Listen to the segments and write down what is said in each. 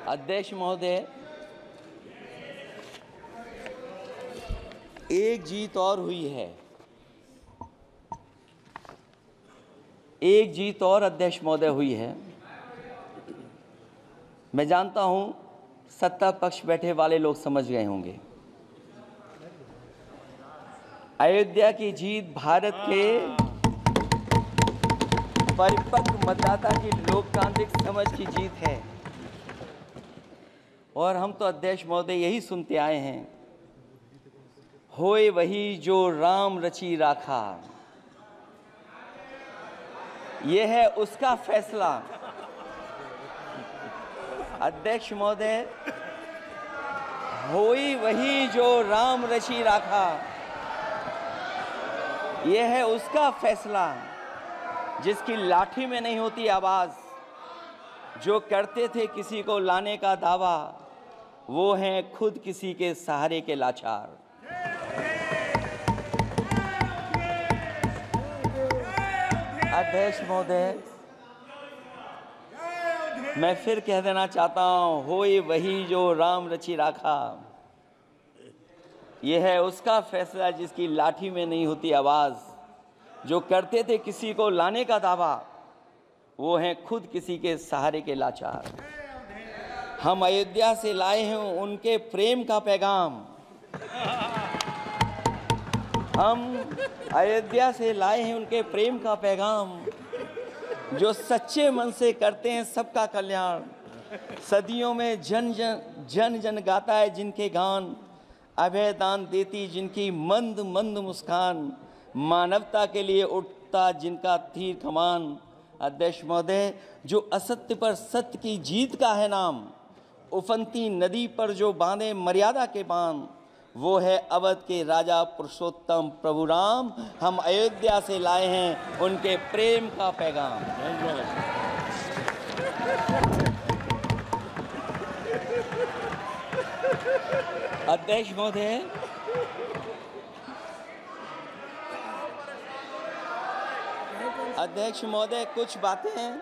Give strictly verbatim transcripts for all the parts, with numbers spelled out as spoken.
अध्यक्ष महोदय, एक जीत और हुई है, एक जीत और अध्यक्ष महोदय हुई है। मैं जानता हूं सत्ता पक्ष बैठे वाले लोग समझ गए होंगे। अयोध्या की जीत भारत के परिपक्व मतदाता की लोकतांत्रिक समझ की जीत है। और हम तो अध्यक्ष महोदय यही सुनते आए हैं, होए वही जो राम रची राखा। यह है उसका फैसला। अध्यक्ष महोदय, होई वही जो राम रची राखा, यह है उसका फैसला जिसकी लाठी में नहीं होती आवाज। जो करते थे किसी को लाने का दावा, वो हैं खुद किसी के सहारे के लाचार। अध्यक्ष महोदय, मैं फिर कह देना चाहता हूं, होए वही जो राम रची राखा। यह है उसका फैसला जिसकी लाठी में नहीं होती आवाज। जो करते थे किसी को लाने का दावा, वो हैं खुद किसी के सहारे के लाचार। हम अयोध्या से लाए हैं उनके प्रेम का पैगाम। हम अयोध्या से लाए हैं उनके प्रेम का पैगाम, जो सच्चे मन से करते हैं सबका कल्याण। सदियों में जन जन जन जन गाता है जिनके गान, अभय दान देती जिनकी मंद मंद मुस्कान। मानवता के लिए उठता जिनका तीर कमान। अध्यक्ष महोदय, जो असत्य पर सत्य की जीत का है नाम, उफनती नदी पर जो बांधे मर्यादा के बांध, वो है अवध के राजा पुरुषोत्तम प्रभु राम। हम अयोध्या से लाए हैं उनके प्रेम का पैगाम। अध्यक्ष महोदय, अध्यक्ष महोदय कुछ बातें हैं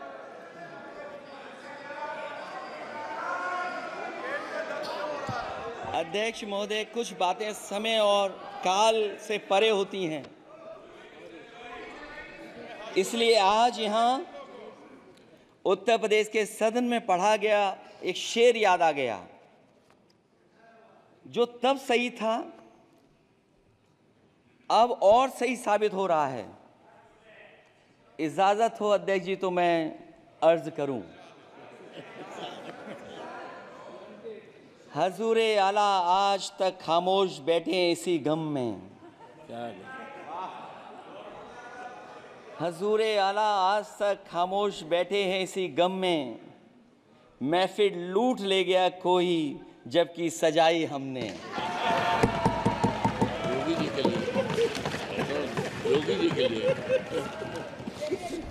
अध्यक्ष महोदय कुछ बातें समय और काल से परे होती हैं। इसलिए आज यहाँ उत्तर प्रदेश के सदन में पढ़ा गया एक शेर याद आ गया, जो तब सही था अब और सही साबित हो रहा है। इजाजत हो अध्यक्ष जी तो मैं अर्ज करूं। हजूरे आला आज तक खामोश बैठे इसी गम में। हजूरे आला आज तक खामोश बैठे हैं इसी गम में। महफिल लूट ले गया कोई जबकि सजाई हमने। योगी जी के लिए, योगी जी के लिए।